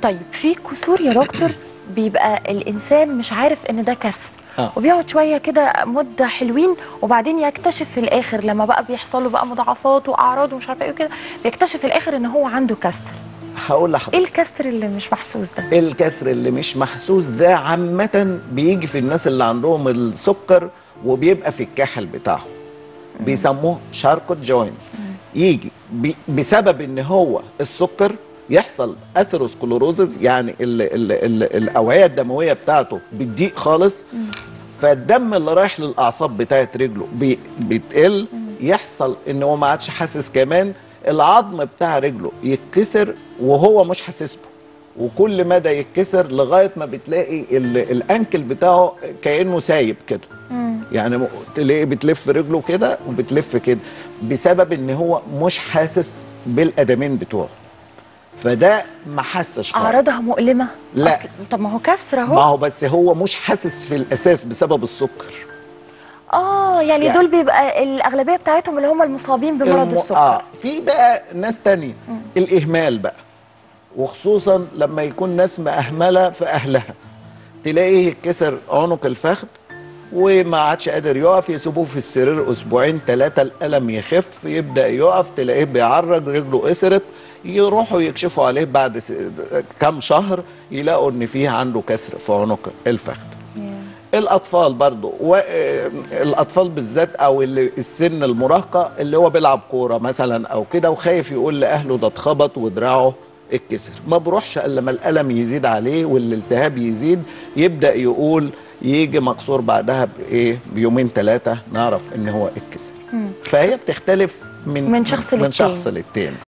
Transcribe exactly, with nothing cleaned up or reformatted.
طيب في كسور يا دكتور بيبقى الانسان مش عارف ان ده كسر آه. وبيقعد شويه كده مده حلوين وبعدين يكتشف في الاخر لما بقى بيحصل له بقى مضاعفات واعراض ومش عارفه ايه وكده بيكتشف في الاخر ان هو عنده كسر. هقول لحضرتك ايه الكسر اللي مش محسوس ده؟ الكسر اللي مش محسوس ده عامة بيجي في الناس اللي عندهم السكر وبيبقى في الكاحل بتاعهم. بيسموه شاركوت جوينت. يجي بي بسبب ان هو السكر يحصل اثيروسكلوروزز، يعني ال ال ال الاوعيه الدمويه بتاعته بتضيق خالص، فالدم اللي رايح للاعصاب بتاعت رجله بي بتقل، يحصل ان هو ما عادش حاسس، كمان العظم بتاع رجله يتكسر وهو مش حاسس به، وكل مدى يتكسر لغايه ما بتلاقي الانكل بتاعه كانه سايب كده. يعني تلاقي بتلف رجله كده وبتلف كده بسبب ان هو مش حاسس بالقدمين بتوعه، فده ما حسش خالص. اعراضها مؤلمه؟ لا أصل طب ما هو كسر اهو. ما هو بس هو مش حاسس في الاساس بسبب السكر. اه يعني, يعني دول بيبقى الاغلبيه بتاعتهم اللي هم المصابين بمرض الم... السكر. اه في بقى ناس تانية م. الاهمال بقى، وخصوصا لما يكون ناس مأهمله في اهلها، تلاقيه يتكسر عنق الفخذ وما عادش قادر يقف، يسيبوه في السرير اسبوعين ثلاثه، الالم يخف، يبدا يقف، تلاقيه بيعرج، رجله قصرت، يروحوا يكشفوا عليه بعد كام شهر يلاقوا ان فيه عنده كسر في عنق الفخذ. yeah. الاطفال برضو، والاطفال بالذات او اللي السن المراهقه اللي هو بيلعب كوره مثلا او كده وخايف يقول لاهله ده اتخبط ودراعه اتكسر، ما بروحش الا لما الالم يزيد عليه والالتهاب يزيد، يبدا يقول، يجي مكسور بعدها بايه بيومين ثلاثه نعرف ان هو اتكسر. فهي بتختلف من من شخص من للتاني. شخص للتاني.